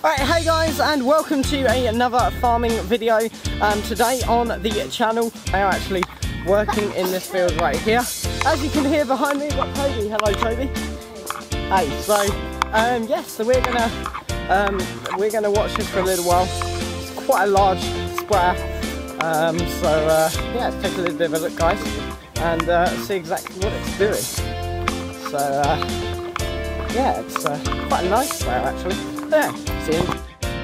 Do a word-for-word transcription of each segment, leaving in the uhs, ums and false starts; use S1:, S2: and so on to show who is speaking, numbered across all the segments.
S1: Alright, hey guys, and welcome to a, another farming video. Um, today on the channel, I am actually working in this field right here. As you can hear behind me, we've got Toby. Hello, Toby. Hey, so um, yes, so we're gonna um, we're gonna watch this for a little while. It's quite a large square, um, so uh, yeah, let's take a little bit of a look, guys, and uh, see exactly what it's doing. So uh, yeah, it's uh, quite a nice square actually. Yeah, see you.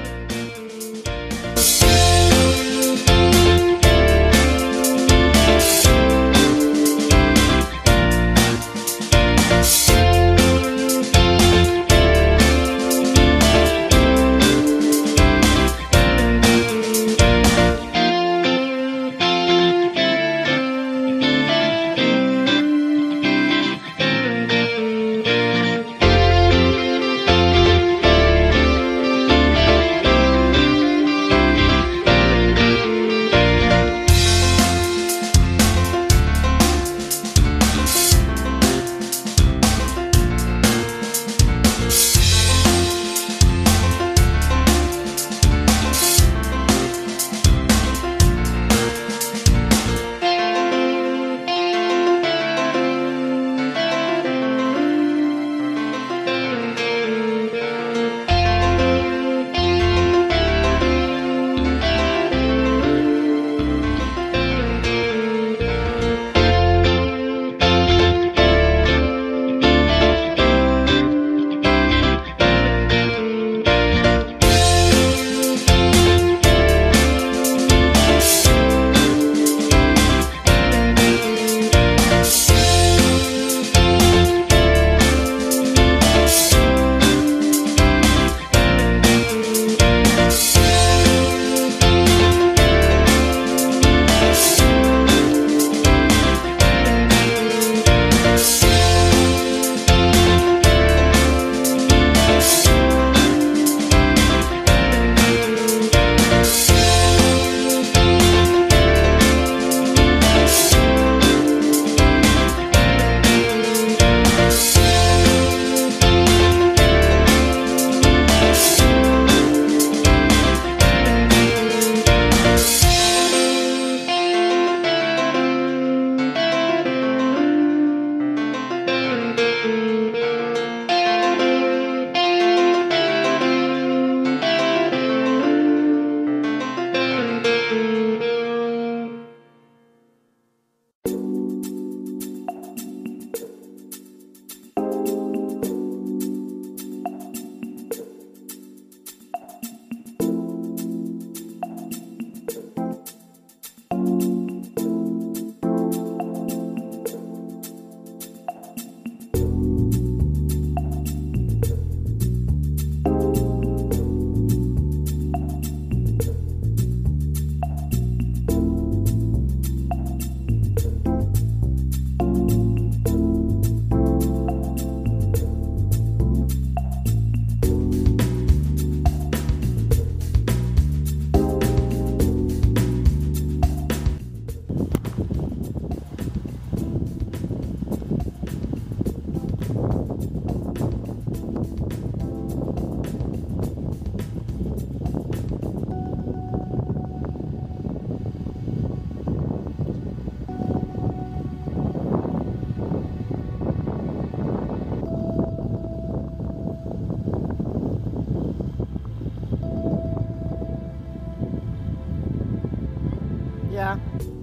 S1: Yeah.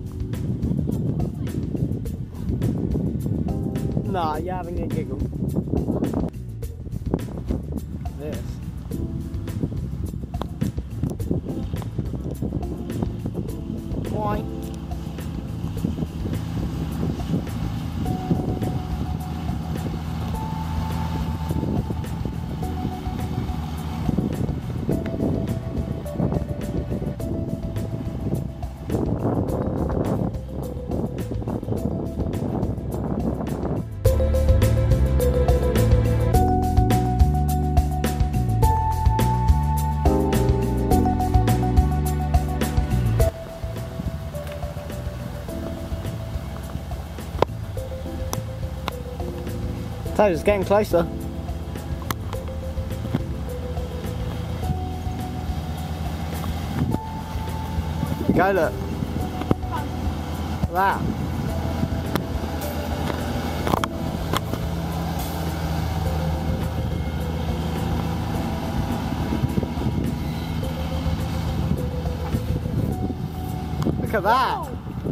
S1: Nah, you're having a giggle. This. Why? So it's getting closer. go, look. That. Look at that.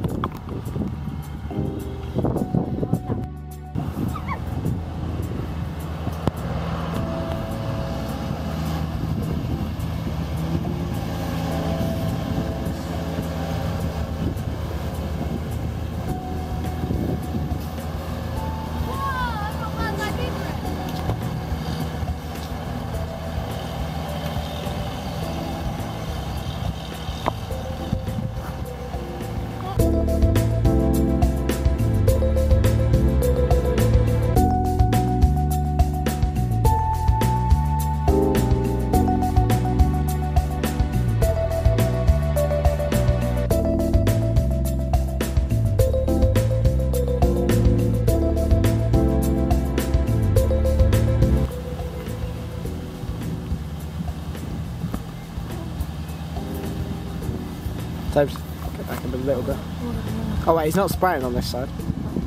S1: Tobes, get back a little bit. Oh wait, he's not spraying on this side.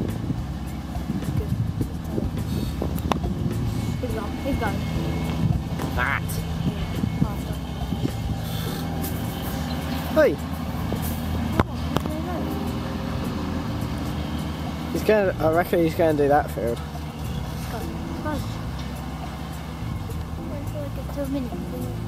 S2: He's gone. He's gone.
S1: That. Hey. He's going. I reckon he's going to do that field.
S2: He's gone. He's gone. Wait for like a two minutes.